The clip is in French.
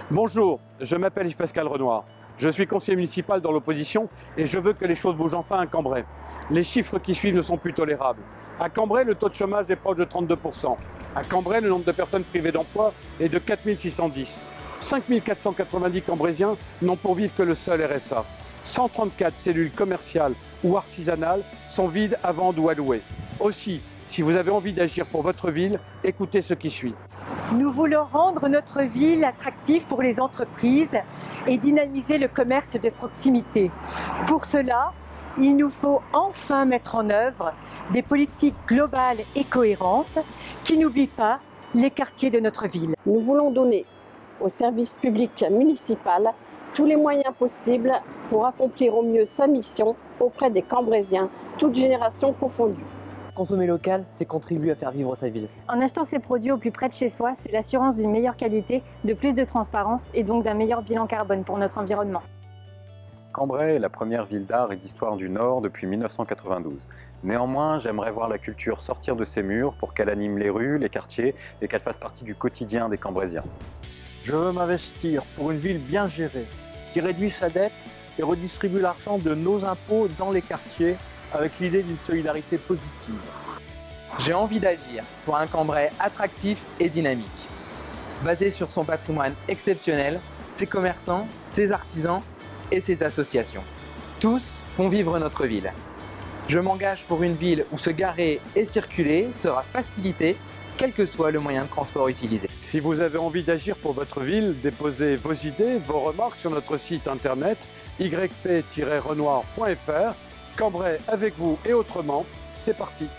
Bonjour, je m'appelle Yves-Pascal Renoir. Je suis conseiller municipal dans l'opposition et je veux que les choses bougent enfin à Cambrai. Les chiffres qui suivent ne sont plus tolérables. À Cambrai, le taux de chômage est proche de 32%. À Cambrai, le nombre de personnes privées d'emploi est de 4610. 5490 Cambraisiens n'ont pour vivre que le seul RSA. 134 cellules commerciales ou artisanales sont vides à vendre ou à louer. Aussi, si vous avez envie d'agir pour votre ville, écoutez ce qui suit. Nous voulons rendre notre ville attractive pour les entreprises et dynamiser le commerce de proximité. Pour cela, il nous faut enfin mettre en œuvre des politiques globales et cohérentes qui n'oublient pas les quartiers de notre ville. Nous voulons donner au service public municipal tous les moyens possibles pour accomplir au mieux sa mission auprès des Cambraisiens, toutes générations confondues. Consommer local, c'est contribuer à faire vivre sa ville. En achetant ses produits au plus près de chez soi, c'est l'assurance d'une meilleure qualité, de plus de transparence et donc d'un meilleur bilan carbone pour notre environnement. Cambrai est la première ville d'art et d'histoire du Nord depuis 1992. Néanmoins, j'aimerais voir la culture sortir de ses murs pour qu'elle anime les rues, les quartiers et qu'elle fasse partie du quotidien des Cambraisiens. Je veux m'investir pour une ville bien gérée, qui réduit sa dette et redistribue l'argent de nos impôts dans les quartiers avec l'idée d'une solidarité positive. J'ai envie d'agir pour un Cambrai attractif et dynamique, basé sur son patrimoine exceptionnel, ses commerçants, ses artisans et ses associations. Tous font vivre notre ville. Je m'engage pour une ville où se garer et circuler sera facilité, quel que soit le moyen de transport utilisé. Si vous avez envie d'agir pour votre ville, déposez vos idées, vos remarques sur notre site internet yp-renoir.fr. Cambrai avec vous et autrement, c'est parti.